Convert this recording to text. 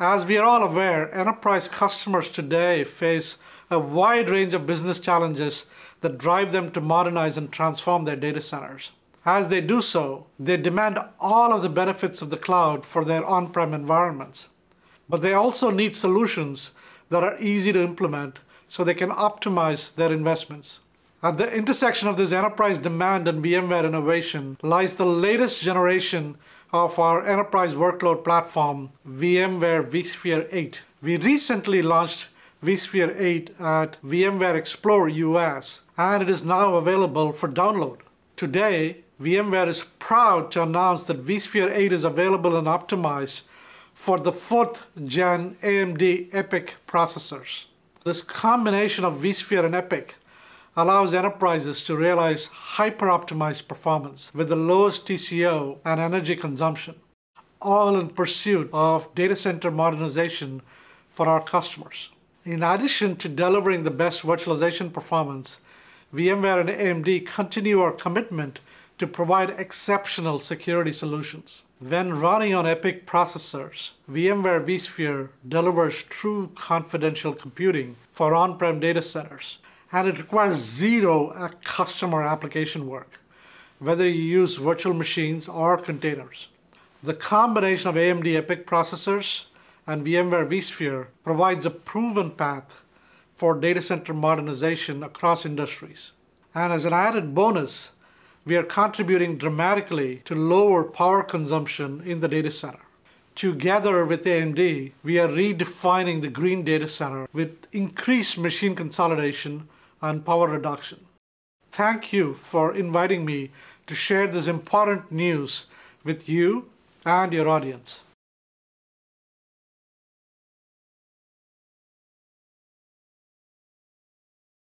As we are all aware, enterprise customers today face a wide range of business challenges that drive them to modernize and transform their data centers. As they do so, they demand all of the benefits of the cloud for their on-prem environments. But they also need solutions that are easy to implement so they can optimize their investments. At the intersection of this enterprise demand and VMware innovation lies the latest generation of our enterprise workload platform, VMware vSphere 8. We recently launched vSphere 8 at VMware Explore US, and it is now available for download. Today, VMware is proud to announce that vSphere 8 is available and optimized for the 4th gen AMD EPYC processors. This combination of vSphere and EPYC allows enterprises to realize hyper-optimized performance with the lowest TCO and energy consumption, all in pursuit of data center modernization for our customers. In addition to delivering the best virtualization performance, VMware and AMD continue our commitment to provide exceptional security solutions. When running on EPYC processors, VMware vSphere delivers true confidential computing for on-prem data centers, and it requires zero customer application work, whether you use virtual machines or containers. The combination of AMD EPYC processors and VMware vSphere provides a proven path for data center modernization across industries. And as an added bonus, we are contributing dramatically to lower power consumption in the data center. Together with AMD, we are redefining the green data center with increased machine consolidation and power reduction. Thank you for inviting me to share this important news with you and your audience.